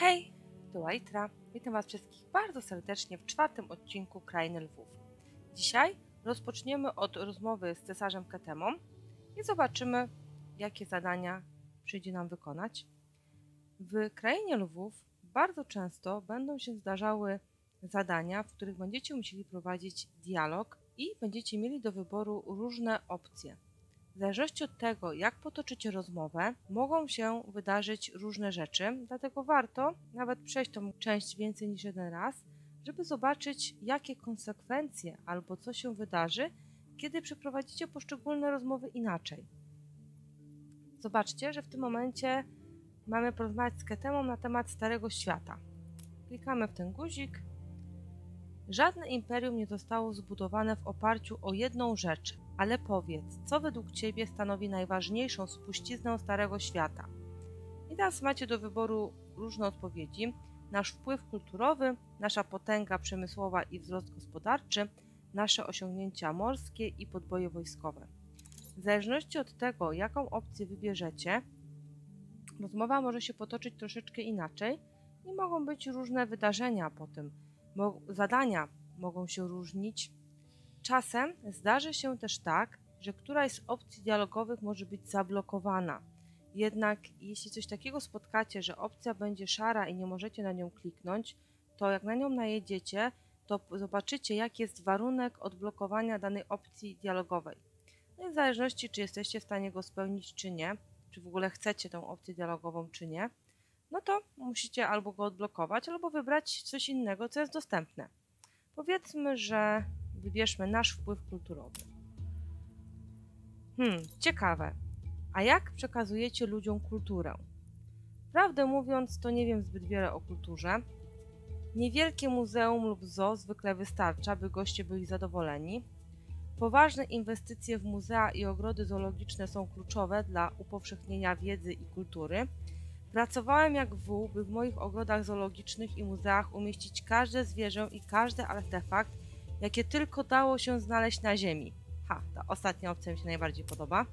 Hej, tu Łaitra. Witam Was wszystkich bardzo serdecznie w 4. odcinku Krainy Lwów. Dzisiaj rozpoczniemy od rozmowy z cesarzem Ketemą i zobaczymy, jakie zadania przyjdzie nam wykonać. W Krainie Lwów bardzo często będą się zdarzały zadania, w których będziecie musieli prowadzić dialog i będziecie mieli do wyboru różne opcje. W zależności od tego, jak potoczycie rozmowę, mogą się wydarzyć różne rzeczy, dlatego warto nawet przejść tą część więcej niż jeden raz, żeby zobaczyć, jakie konsekwencje albo co się wydarzy, kiedy przeprowadzicie poszczególne rozmowy inaczej. Zobaczcie, że w tym momencie mamy porozmawiać z Ketemą na temat Starego Świata. Klikamy w ten guzik. Żadne imperium nie zostało zbudowane w oparciu o jedną rzecz, ale powiedz, co według Ciebie stanowi najważniejszą spuściznę Starego Świata? I teraz macie do wyboru różne odpowiedzi. Nasz wpływ kulturowy, nasza potęga przemysłowa i wzrost gospodarczy, nasze osiągnięcia morskie i podboje wojskowe. W zależności od tego, jaką opcję wybierzecie, rozmowa może się potoczyć troszeczkę inaczej i mogą być różne wydarzenia po tym. Zadania mogą się różnić. Czasem zdarzy się też tak, że któraś z opcji dialogowych może być zablokowana. Jednak jeśli coś takiego spotkacie, że opcja będzie szara i nie możecie na nią kliknąć, to jak na nią najedziecie, to zobaczycie, jaki jest warunek odblokowania danej opcji dialogowej. No i w zależności, czy jesteście w stanie go spełnić, czy nie, czy w ogóle chcecie tą opcję dialogową, czy nie, no to musicie albo go odblokować, albo wybrać coś innego, co jest dostępne. Powiedzmy, że wybierzmy nasz wpływ kulturowy. Ciekawe. A jak przekazujecie ludziom kulturę? Prawdę mówiąc, to nie wiem zbyt wiele o kulturze. Niewielkie muzeum lub zoo zwykle wystarcza, by goście byli zadowoleni. Poważne inwestycje w muzea i ogrody zoologiczne są kluczowe dla upowszechnienia wiedzy i kultury. Pracowałem jak wół, by w moich ogrodach zoologicznych i muzeach umieścić każde zwierzę i każdy artefakt, jakie tylko dało się znaleźć na ziemi. Ta ostatnia opcja mi się najbardziej podoba.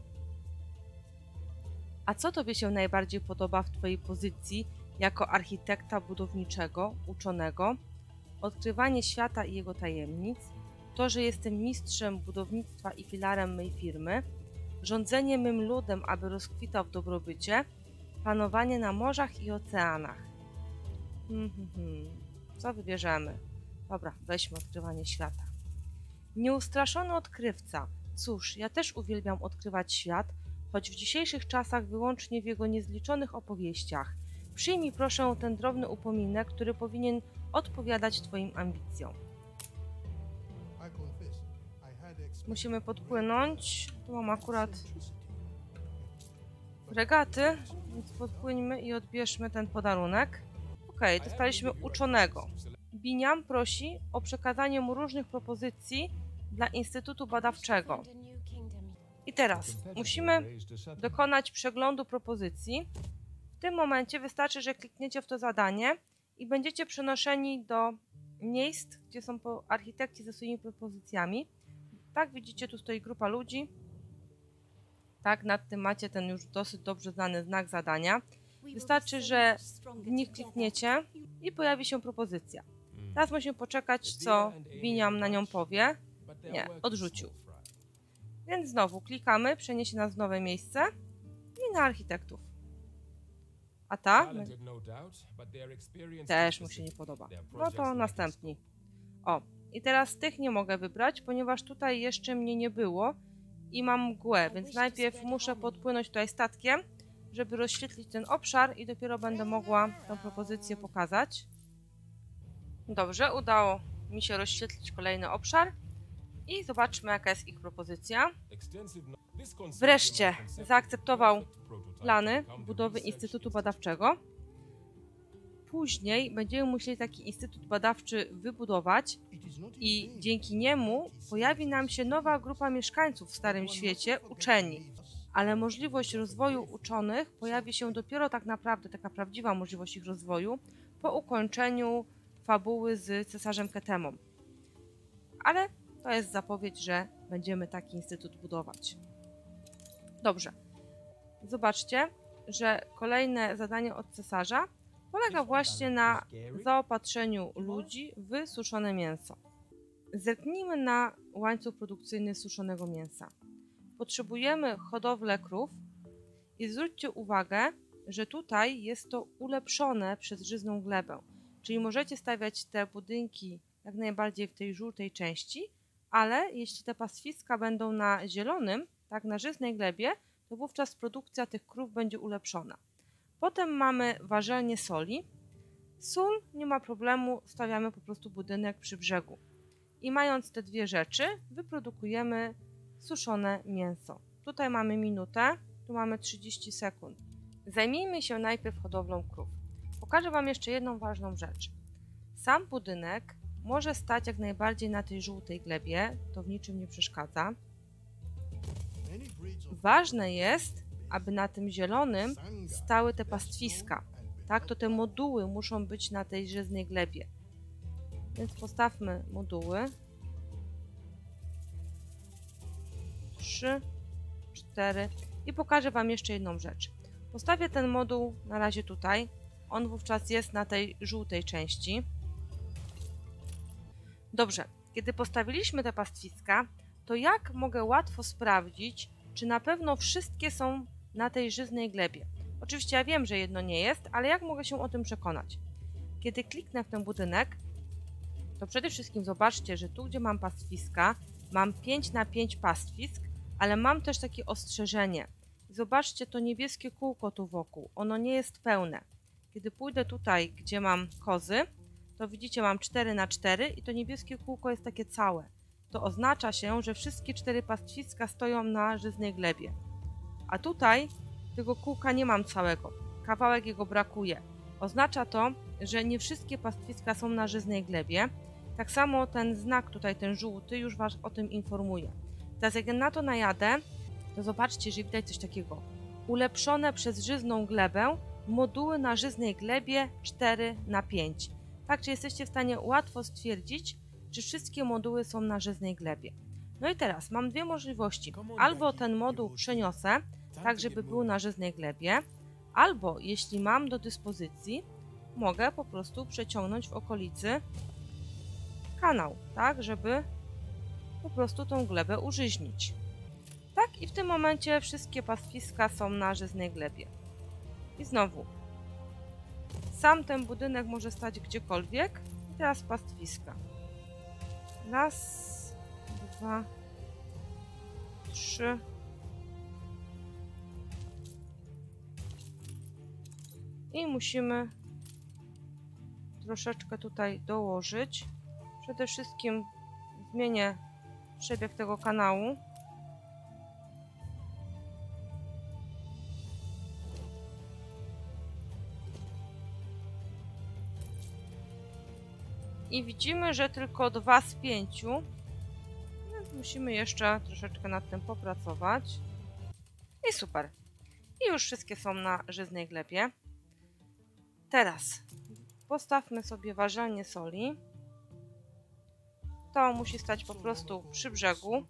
A co Tobie się najbardziej podoba w Twojej pozycji jako architekta budowniczego, uczonego? Odkrywanie świata i jego tajemnic, to, że jestem mistrzem budownictwa i filarem mej firmy, rządzenie mym ludem, aby rozkwitał w dobrobycie, panowanie na morzach i oceanach. Co wybierzemy? Dobra, weźmy odkrywanie świata. Nieustraszony odkrywca. Cóż, ja też uwielbiam odkrywać świat, choć w dzisiejszych czasach wyłącznie w jego niezliczonych opowieściach. Przyjmij proszę ten drobny upominek, który powinien odpowiadać Twoim ambicjom. Musimy podpłynąć. Tu mam akurat regaty, więc podpłyńmy i odbierzmy ten podarunek. Okej, dostaliśmy uczonego. Biniam prosi o przekazanie mu różnych propozycji dla Instytutu Badawczego. I teraz musimy dokonać przeglądu propozycji. W tym momencie wystarczy, że klikniecie w to zadanie i będziecie przenoszeni do miejsc, gdzie są architekci ze swoimi propozycjami. Tak, widzicie, tu stoi grupa ludzi. Tak, nad tym macie ten już dosyć dobrze znany znak zadania. Wystarczy, że w nich klikniecie i pojawi się propozycja. Teraz musimy poczekać, co Biniam na nią powie. Nie, odrzucił. Więc znowu klikamy, przeniesie nas w nowe miejsce i na architektów. A ta? Też mu się nie podoba. No to następni. O, i teraz tych nie mogę wybrać, ponieważ tutaj jeszcze mnie nie było i mam mgłę, więc najpierw muszę podpłynąć tutaj statkiem, żeby rozświetlić ten obszar i dopiero będę mogła tę propozycję pokazać. Dobrze, udało mi się rozświetlić kolejny obszar i zobaczmy, jaka jest ich propozycja. Wreszcie zaakceptował plany budowy Instytutu Badawczego. Później będziemy musieli taki instytut badawczy wybudować i dzięki niemu pojawi nam się nowa grupa mieszkańców w Starym Świecie, uczeni. Ale możliwość rozwoju uczonych pojawi się dopiero tak naprawdę, taka prawdziwa możliwość ich rozwoju, po ukończeniu fabuły z cesarzem Ketemą. Ale to jest zapowiedź, że będziemy taki instytut budować. Dobrze. Zobaczcie, że kolejne zadanie od cesarza polega właśnie na zaopatrzeniu ludzi w suszone mięso. Zerknijmy na łańcuch produkcyjny suszonego mięsa. Potrzebujemy hodowlę krów i zwróćcie uwagę, że tutaj jest to ulepszone przez żyzną glebę. Czyli możecie stawiać te budynki jak najbardziej w tej żółtej części, ale jeśli te pastwiska będą na zielonym, tak na żyznej glebie, to wówczas produkcja tych krów będzie ulepszona. Potem mamy ważelnię soli. Sól, nie ma problemu, stawiamy po prostu budynek przy brzegu. I mając te dwie rzeczy, wyprodukujemy suszone mięso. Tutaj mamy minutę, tu mamy 30 sekund. Zajmijmy się najpierw hodowlą krów. Pokażę Wam jeszcze jedną ważną rzecz. Sam budynek może stać jak najbardziej na tej żółtej glebie, to w niczym nie przeszkadza. Ważne jest, aby na tym zielonym stały te pastwiska. Tak, to te moduły muszą być na tej żyznej glebie. Więc postawmy moduły. 3, 4 i pokażę Wam jeszcze jedną rzecz. Postawię ten moduł na razie tutaj. On wówczas jest na tej żółtej części. Dobrze, kiedy postawiliśmy te pastwiska, to jak mogę łatwo sprawdzić, czy na pewno wszystkie są na tej żyznej glebie? Oczywiście ja wiem, że jedno nie jest, ale jak mogę się o tym przekonać? Kiedy kliknę w ten budynek, to przede wszystkim zobaczcie, że tu, gdzie mam pastwiska, mam 5 na 5 pastwisk, ale mam też takie ostrzeżenie. Zobaczcie to niebieskie kółko tu wokół, ono nie jest pełne. Kiedy pójdę tutaj, gdzie mam kozy, to widzicie, mam 4 na 4 i to niebieskie kółko jest takie całe. To oznacza się, że wszystkie 4 pastwiska stoją na żyznej glebie. A tutaj tego kółka nie mam całego, kawałek jego brakuje. Oznacza to, że nie wszystkie pastwiska są na żyznej glebie. Tak samo ten znak tutaj, ten żółty, już Was o tym informuje. Teraz jak na to najadę, to zobaczcie, że widać coś takiego. Ulepszone przez żyzną glebę moduły na żyznej glebie 4 na 5. Tak, czy jesteście w stanie łatwo stwierdzić, czy wszystkie moduły są na żyznej glebie. No i teraz mam dwie możliwości. Albo ten moduł przeniosę, tak żeby był na żyznej glebie, albo jeśli mam do dyspozycji, mogę po prostu przeciągnąć w okolicy kanał, tak, żeby po prostu tą glebę użyźnić. Tak, i w tym momencie wszystkie pastwiska są na żyznej glebie. I znowu, sam ten budynek może stać gdziekolwiek. I teraz pastwiska. Raz, 2, 3. I musimy troszeczkę tutaj dołożyć. Przede wszystkim zmienię przebieg tego kanału. I widzimy, że tylko 2 z 5. Więc musimy jeszcze troszeczkę nad tym popracować. I super. I już wszystkie są na żyznej glebie. Teraz postawmy sobie ważalnię soli. To musi stać po prostu przy brzegu.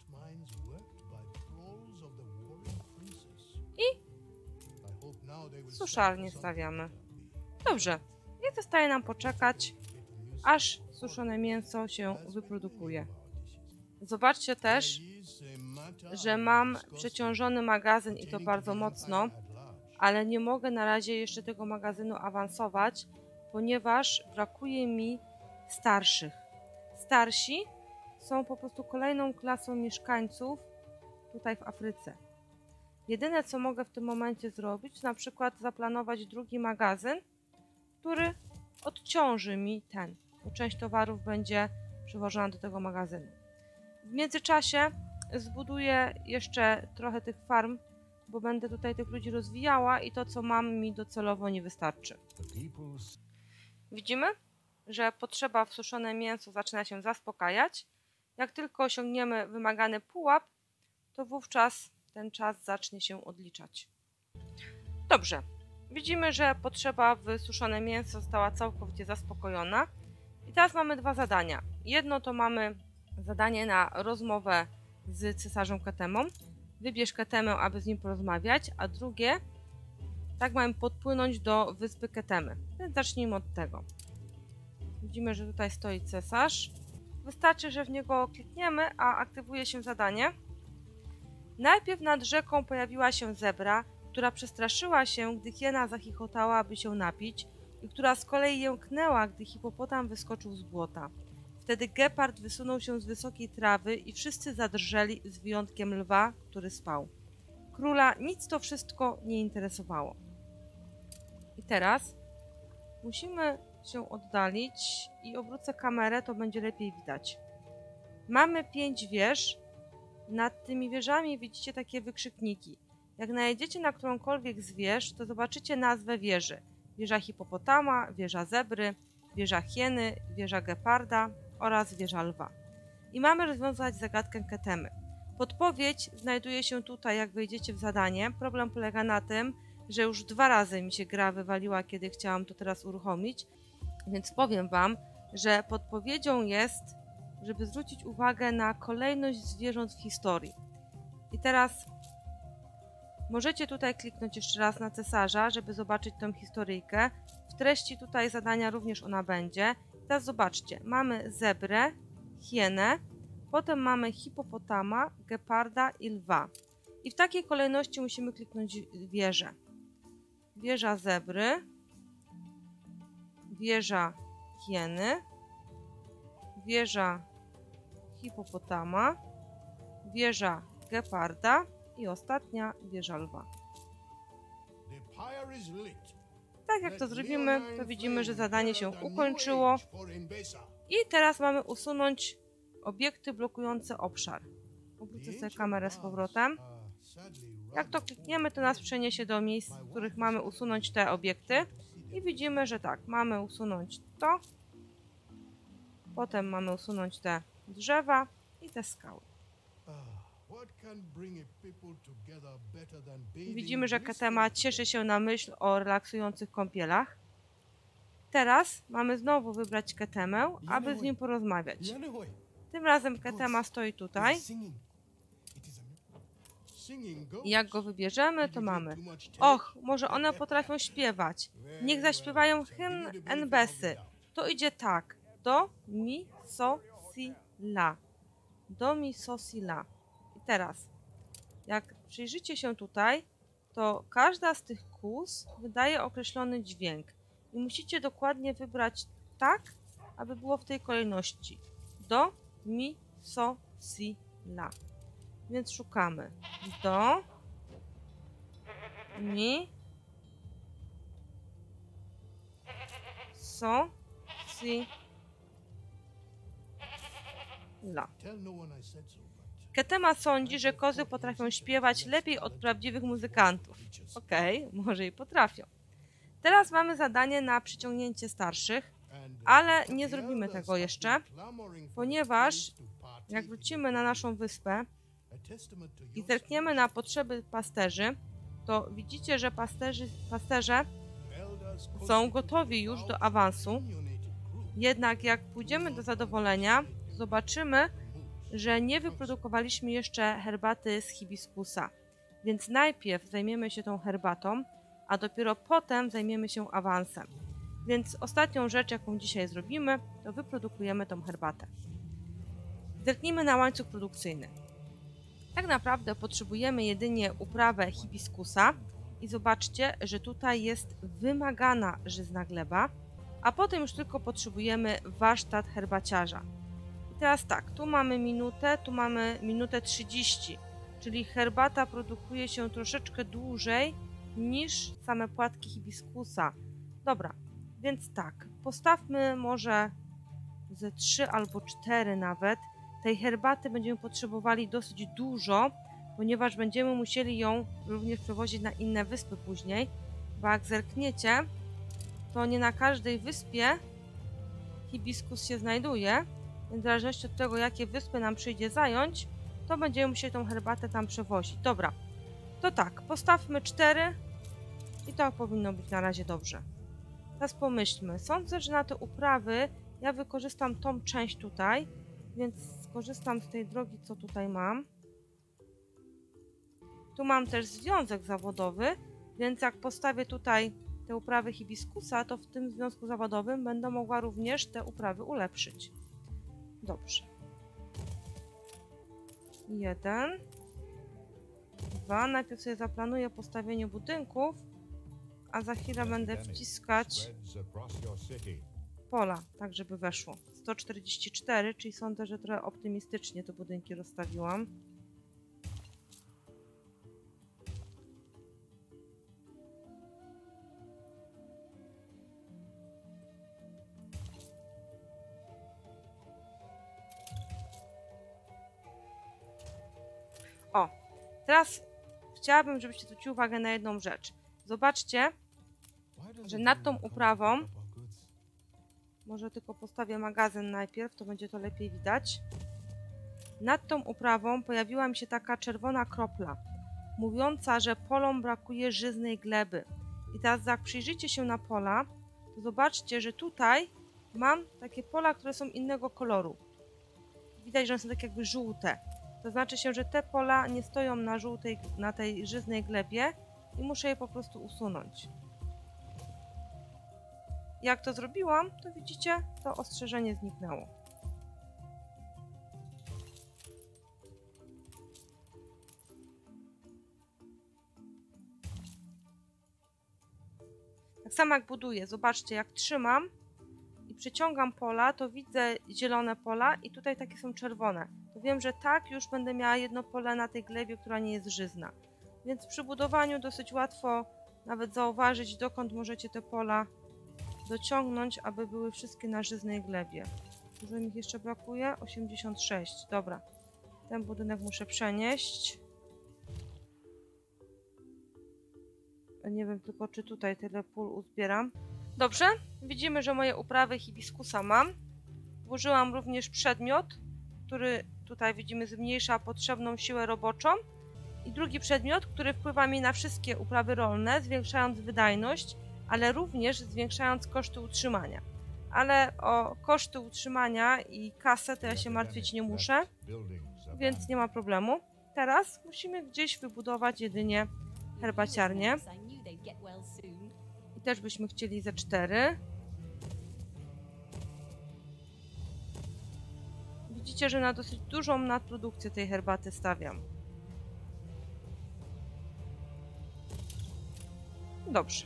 I suszarnię stawiamy. Dobrze. I zostaje nam poczekać, aż suszone mięso się wyprodukuje. Zobaczcie też, że mam przeciążony magazyn i to bardzo mocno, ale nie mogę na razie jeszcze tego magazynu awansować, ponieważ brakuje mi starszych. Starsi są po prostu kolejną klasą mieszkańców tutaj w Afryce. Jedyne, co mogę w tym momencie zrobić, to na przykład zaplanować drugi magazyn, który odciąży mi ten, bo część towarów będzie przywożona do tego magazynu. W międzyczasie zbuduję jeszcze trochę tych farm, bo będę tutaj tych ludzi rozwijała i to, co mam, mi docelowo nie wystarczy. Widzimy, że potrzeba w suszone mięso zaczyna się zaspokajać. Jak tylko osiągniemy wymagany pułap, to wówczas ten czas zacznie się odliczać. Dobrze. Widzimy, że potrzeba w suszone mięso została całkowicie zaspokojona. I teraz mamy dwa zadania. Jedno to mamy zadanie na rozmowę z cesarzem Ketemą. Wybierz Ketemę, aby z nim porozmawiać. A drugie Tak mamy podpłynąć do wyspy Ketemy. Więc zacznijmy od tego. Widzimy, że tutaj stoi cesarz. Wystarczy, że w niego klikniemy, a aktywuje się zadanie. Najpierw nad rzeką pojawiła się zebra, która przestraszyła się, gdy hiena zachichotała, aby się napić, i która z kolei jęknęła, gdy hipopotam wyskoczył z błota. Wtedy gepard wysunął się z wysokiej trawy i wszyscy zadrżeli, z wyjątkiem lwa, który spał. Króla nic to wszystko nie interesowało. I teraz musimy się oddalić i obrócę kamerę, to będzie lepiej widać. Mamy 5 wież. Nad tymi wieżami widzicie takie wykrzykniki. Jak najedziecie na którąkolwiek z wież, to zobaczycie nazwę wieży. Wieża hipopotama, wieża zebry, wieża hieny, wieża geparda oraz wieża lwa. I mamy rozwiązać zagadkę Ketemy. Podpowiedź znajduje się tutaj, jak wejdziecie w zadanie. Problem polega na tym, że już 2 razy mi się gra wywaliła, kiedy chciałam to teraz uruchomić. Więc powiem wam, że podpowiedzią jest, żeby zwrócić uwagę na kolejność zwierząt w historii. I teraz możecie tutaj kliknąć jeszcze raz na cesarza, żeby zobaczyć tą historyjkę. W treści tutaj zadania również ona będzie. Teraz zobaczcie, mamy zebrę, hienę, potem mamy hipopotama, geparda i lwa. I w takiej kolejności musimy kliknąć wieżę. Wieża zebry, wieża hieny, wieża hipopotama, wieża geparda i ostatnia wieża lwa. Tak jak to zrobimy, to widzimy, że zadanie się ukończyło. I teraz mamy usunąć obiekty blokujące obszar. Obrócę sobie kamerę z powrotem. Jak to klikniemy, to nas przeniesie do miejsc, w których mamy usunąć te obiekty. I widzimy, że tak, mamy usunąć to. Potem mamy usunąć te drzewa i te skały. Widzimy, że Ketema cieszy się na myśl o relaksujących kąpielach. Teraz mamy znowu wybrać Ketemę, aby z nim porozmawiać. Tym razem Ketema stoi tutaj. I jak go wybierzemy, to mamy: och, może one potrafią śpiewać. Niech zaśpiewają hymn NBS-y. To idzie tak. Do, mi, so, si, la. Do, mi, so, si, la. I teraz, jak przyjrzycie się tutaj, to każda z tych kłus wydaje określony dźwięk. I musicie dokładnie wybrać tak, aby było w tej kolejności. Do, mi, so, si, la. Więc szukamy. Do, mi, so, si, la. Ketema sądzi, że kozy potrafią śpiewać lepiej od prawdziwych muzykantów. Okej, może i potrafią. Teraz mamy zadanie na przyciągnięcie starszych, ale nie zrobimy tego jeszcze, ponieważ jak wrócimy na naszą wyspę i zerkniemy na potrzeby pasterzy, to widzicie, że pasterze są gotowi już do awansu. Jednak jak pójdziemy do zadowolenia, zobaczymy, że nie wyprodukowaliśmy jeszcze herbaty z hibiskusa. Więc najpierw zajmiemy się tą herbatą, a dopiero potem zajmiemy się awansem. Więc ostatnią rzecz, jaką dzisiaj zrobimy, to wyprodukujemy tą herbatę. Zerknijmy na łańcuch produkcyjny. Tak naprawdę potrzebujemy jedynie uprawę hibiskusa i zobaczcie, że tutaj jest wymagana żyzna gleba, a potem już tylko potrzebujemy warsztat herbaciarza. I teraz tak, tu mamy minutę 30, czyli herbata produkuje się troszeczkę dłużej niż same płatki hibiskusa. Dobra, więc tak, postawmy może ze 3 albo 4 nawet. Tej herbaty będziemy potrzebowali dosyć dużo, ponieważ będziemy musieli ją również przewozić na inne wyspy później, bo jak zerkniecie, to nie na każdej wyspie hibiskus się znajduje, więc w zależności od tego, jakie wyspy nam przyjdzie zająć, to będziemy musieli tą herbatę tam przewozić. Dobra, to tak, postawmy 4 i to powinno być na razie dobrze. Teraz pomyślmy, sądzę, że na te uprawy ja wykorzystam tą część tutaj, więc skorzystam z tej drogi, co tutaj mam. Tu mam też związek zawodowy, Więc jak postawię tutaj te uprawy hibiskusa, to w tym związku zawodowym będę mogła również te uprawy ulepszyć. Dobrze. 1, 2. Najpierw sobie zaplanuję postawienie budynków, a za chwilę będę wciskać pola, tak żeby weszło. 144, czyli sądzę, że trochę optymistycznie te budynki rozstawiłam. O, teraz chciałabym, żebyście zwrócili uwagę na jedną rzecz. Zobaczcie, że nad tą uprawą, może tylko postawię magazyn najpierw, to będzie to lepiej widać. Nad tą uprawą pojawiła mi się taka czerwona kropla, mówiąca, że polom brakuje żyznej gleby. I teraz jak przyjrzycie się na pola, to zobaczcie, że tutaj mam takie pola, które są innego koloru. Widać, że one są tak jakby żółte. To znaczy się, że te pola nie stoją na tej żyznej glebie i muszę je po prostu usunąć. Jak to zrobiłam, to widzicie, to ostrzeżenie zniknęło. Tak samo jak buduję, zobaczcie, jak trzymam i przeciągam pola, to widzę zielone pola i tutaj takie są czerwone. To wiem, że tak już będę miała jedno pole na tej glebie, która nie jest żyzna. Więc przy budowaniu dosyć łatwo nawet zauważyć, dokąd możecie te pola dociągnąć, aby były wszystkie na żyznej glebie. Dużo mi ich jeszcze brakuje? 86. Dobra. Ten budynek muszę przenieść. Nie wiem tylko, czy tutaj tyle pól uzbieram. Dobrze. Widzimy, że moje uprawy hibiskusa mam. Włożyłam również przedmiot, który tutaj widzimy zmniejsza potrzebną siłę roboczą. I drugi przedmiot, który wpływa mi na wszystkie uprawy rolne, zwiększając wydajność, ale również zwiększając koszty utrzymania. Ale o koszty utrzymania i kasę to ja się martwić nie muszę, więc nie ma problemu. Teraz musimy gdzieś wybudować jedynie herbaciarnię. I też byśmy chcieli ze 4. Widzicie, że na dosyć dużą nadprodukcję tej herbaty stawiam. Dobrze.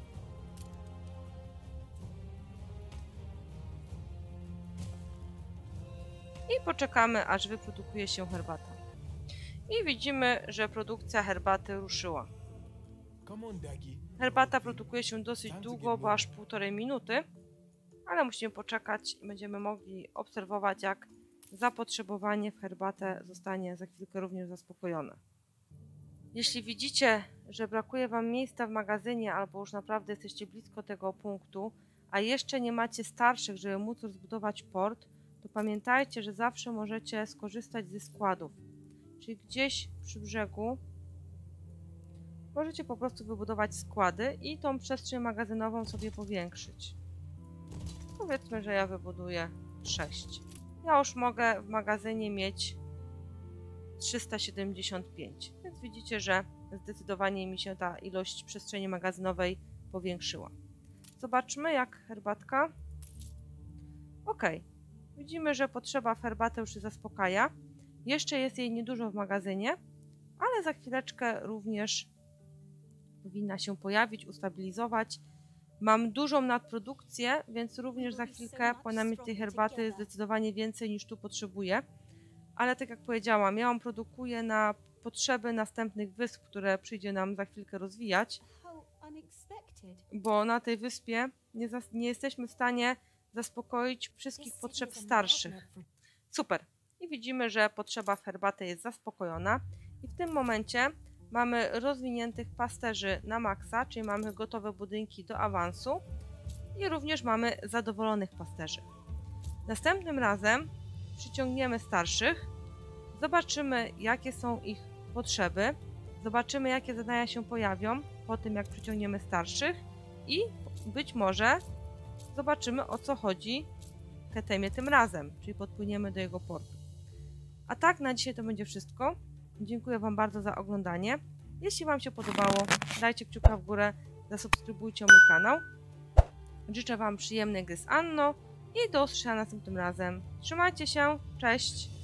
I poczekamy, aż wyprodukuje się herbata. I widzimy, że produkcja herbaty ruszyła. Herbata produkuje się dosyć długo, bo aż 1,5 minuty, ale musimy poczekać i będziemy mogli obserwować, jak zapotrzebowanie w herbatę zostanie za chwilkę również zaspokojone. Jeśli widzicie, że brakuje Wam miejsca w magazynie albo już naprawdę jesteście blisko tego punktu, a jeszcze nie macie starszych, żeby móc rozbudować port, to pamiętajcie, że zawsze możecie skorzystać ze składów. Czyli gdzieś przy brzegu możecie po prostu wybudować składy i tą przestrzeń magazynową sobie powiększyć. Powiedzmy, że ja wybuduję 6. Ja już mogę w magazynie mieć 375, więc widzicie, że zdecydowanie mi się ta ilość przestrzeni magazynowej powiększyła. Zobaczmy, jak herbatka. Ok, widzimy, że potrzeba w herbatę już się zaspokaja. Jeszcze jest jej niedużo w magazynie, ale za chwileczkę również powinna się pojawić, ustabilizować. Mam dużą nadprodukcję, więc również za chwilkę powinna mieć tej herbaty zdecydowanie więcej niż tu potrzebuję. Ale tak jak powiedziałam, ja ją produkuję na potrzeby następnych wysp, które przyjdzie nam za chwilkę rozwijać. Bo na tej wyspie nie jesteśmy w stanie zaspokoić wszystkich potrzeb starszych. Super. I widzimy, że potrzeba w herbaty jest zaspokojona. I w tym momencie mamy rozwiniętych pasterzy na maksa, czyli mamy gotowe budynki do awansu. I również mamy zadowolonych pasterzy. Następnym razem przyciągniemy starszych, zobaczymy, jakie są ich potrzeby, zobaczymy, jakie zadania się pojawią po tym, jak przyciągniemy starszych i być może zobaczymy, o co chodzi Ketemie tym razem, czyli podpłyniemy do jego portu. A tak, na dzisiaj to będzie wszystko. Dziękuję Wam bardzo za oglądanie. Jeśli Wam się podobało, dajcie kciuka w górę, zasubskrybujcie mój kanał. Życzę Wam przyjemnej gry z Anno i do usłyszenia następnym razem. Trzymajcie się, cześć!